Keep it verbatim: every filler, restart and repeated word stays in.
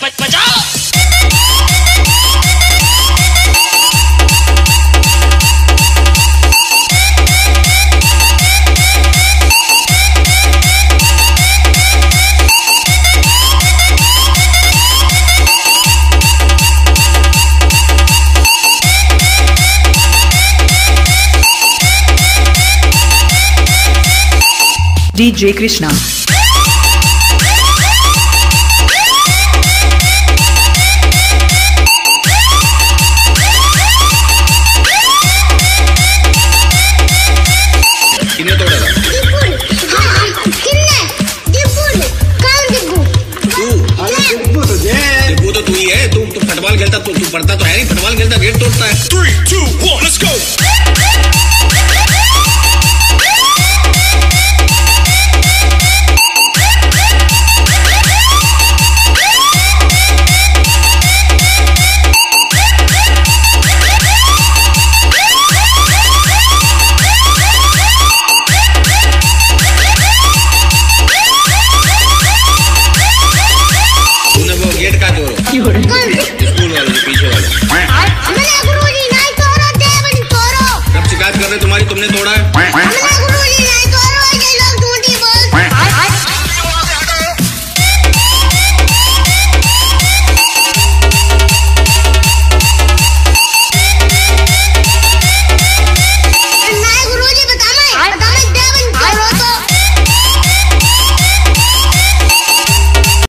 बचाओ। डीजे कृष्णा किन्ने तोड़ा था? किन्ने? दिपुल, कौन दिपु? तू, अरे दिपु तो जे, दिपु तो तू ही है। तू तू फुटबॉल खेलता, तू तू पढ़ता तो है नहीं, फुटबॉल खेलता गेट तोड़ता है। Three, two, one, let's go. Gate का तोड़ो। स्कूल वाले जो पीछे वाले। मैंने गुरुजी नहीं तोड़ा, देवन तोड़ो। कब शिकायत कर रहे तुम्हारी, तुमने तोड़ा है?